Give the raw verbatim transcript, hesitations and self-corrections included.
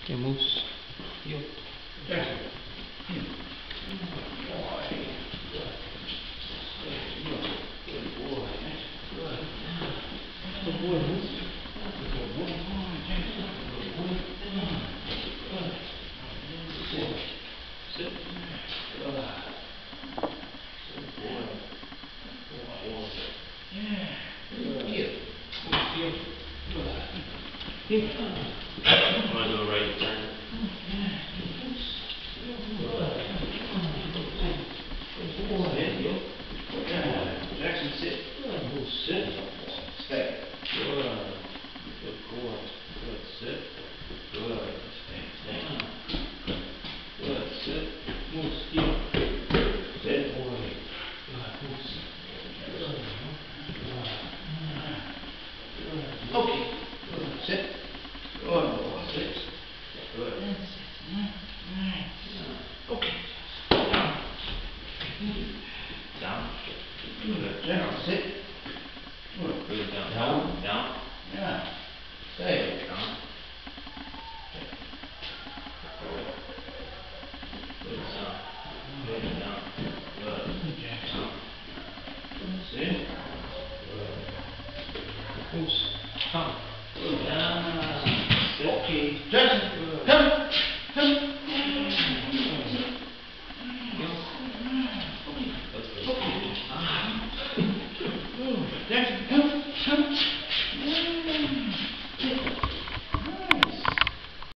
Okay, moves. Yo. Jackson. I'm gonna do a right turn. Jackson, sit. Sit. Stay. Good. Good boy. Good. Sit. Good. Stay. Stay. Good. Sit. Move. Heel. Sit. Boy. Good. Move. Good. Okay. Good. Sit. Good boy. Sit. Good. Okay. Down. Good. Jackson, sit. Good. Good. Down. Down. Down. Yeah. Stay. Down. Good. Down. Good. Down. Good. Jackson. Down. Sit. Moves. Come.